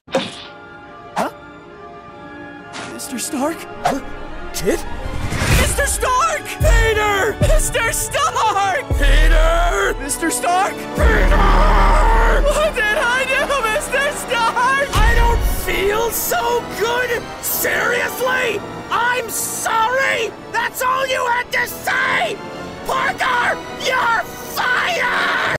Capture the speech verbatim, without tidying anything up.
Huh? Mister Stark? Huh? Kid? Mister Stark! Peter! Mister Stark! Peter! Mister Stark! Peter! What did I do, Mister Stark? I don't feel so good! Seriously? I'm sorry! That's all you had to say! Parker, you're fired!